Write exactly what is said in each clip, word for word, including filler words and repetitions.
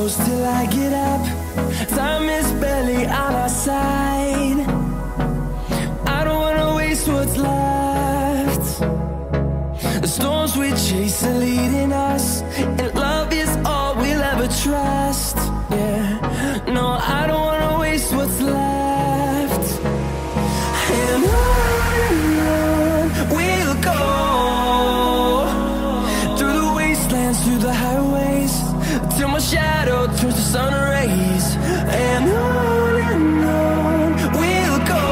close till I get up. Time is barely on our side. I don't wanna waste what's left. The storms we chase are leading us, and love is all we'll ever trust. Yeah, no, I don't wanna waste what's left. And on and on we'll go, through the wastelands, through the highways, till my shadow turns to sun rays. And on and on we'll go,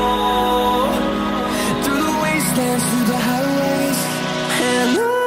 through the wastelands, through the highways, and on.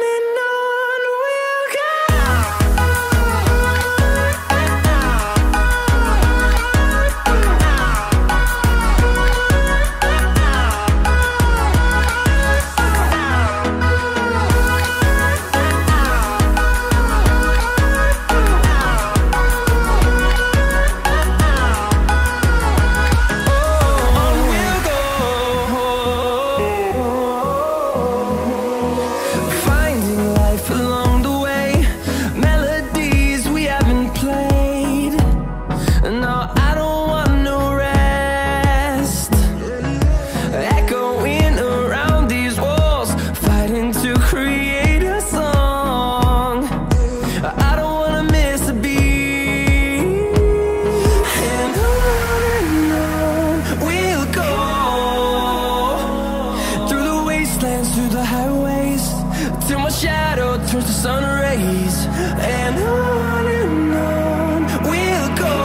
Through the highways, till my shadow turns to sun rays. And on and on we'll go,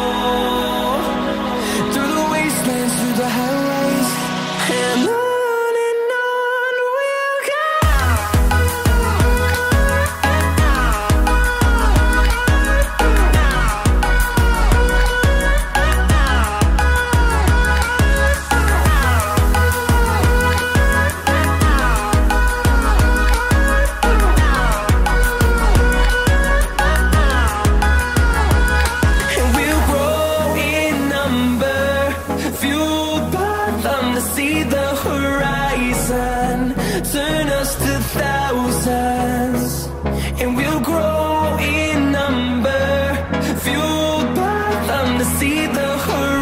through the wastelands, through the highways, and on. Turn us to thousands, and we'll grow in number, fueled by them to see the horizon.